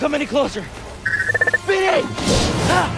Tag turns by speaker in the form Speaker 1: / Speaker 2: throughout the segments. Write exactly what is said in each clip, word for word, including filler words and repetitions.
Speaker 1: come any closer. Speedy! Ah!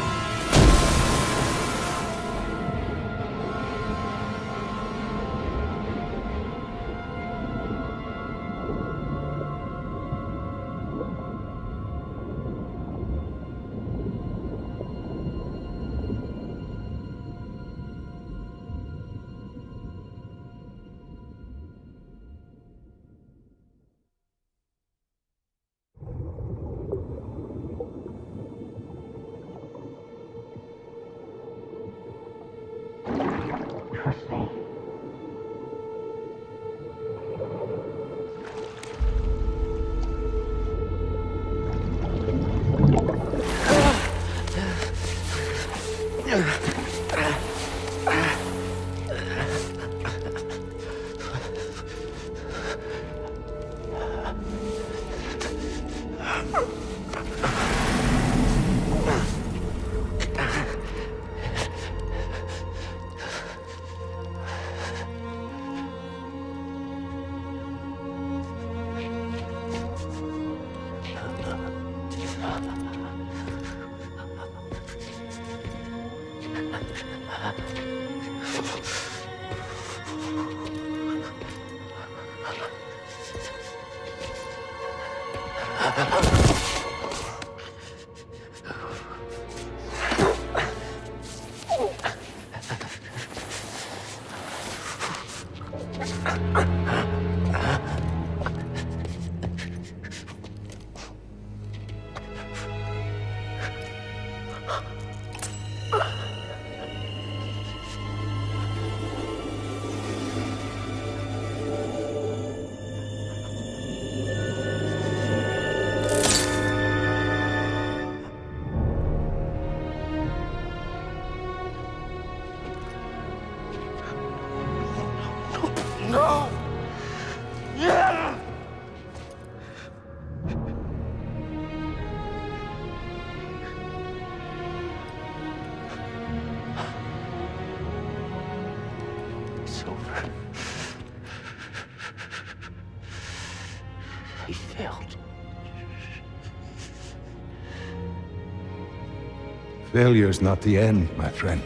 Speaker 2: Failure's not the end, my friend.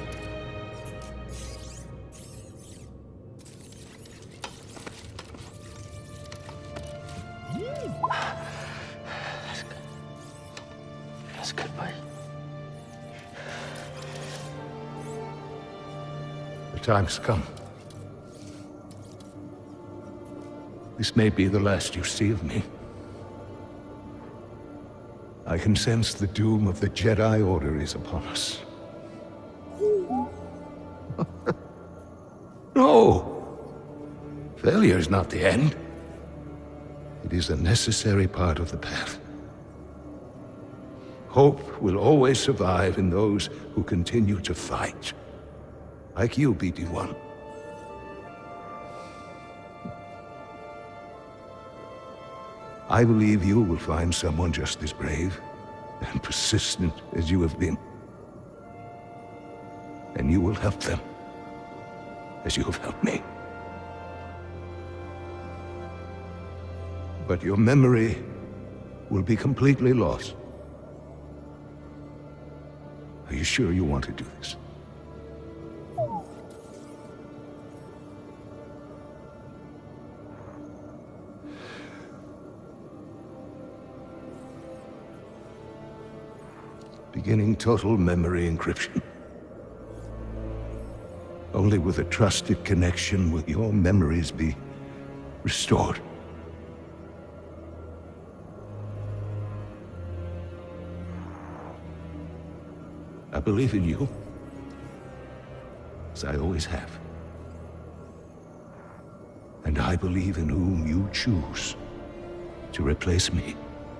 Speaker 1: That's good. That's good, buddy.
Speaker 2: The time's come. This may be the last you see of me. I can sense the doom of the Jedi Order is upon us. No! Failure is not the end. It is a necessary part of the path. Hope will always survive in those who continue to fight. Like you, B D one. I believe you will find someone just as brave and persistent as you have been. And you will help them, as you have helped me. But your memory will be completely lost. Are you sure you want to do this? Beginning total memory encryption. Only with a trusted connection will your memories be restored. I believe in you, as I always have. And I believe in whom you choose to replace me.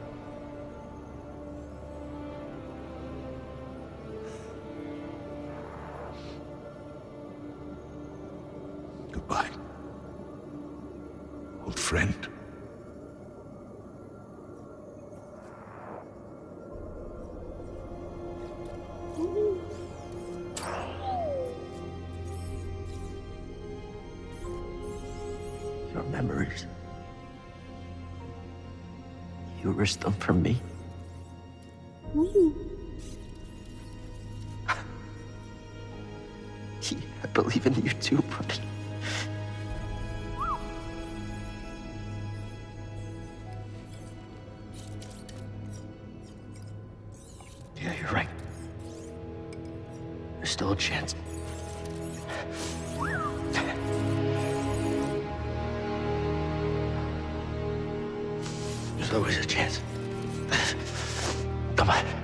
Speaker 2: Goodbye, old friend.
Speaker 1: Your memories. You risked them for me.
Speaker 3: I believe in you too, buddy. Yeah, you're right. There's still a chance. There's always a chance. Come on.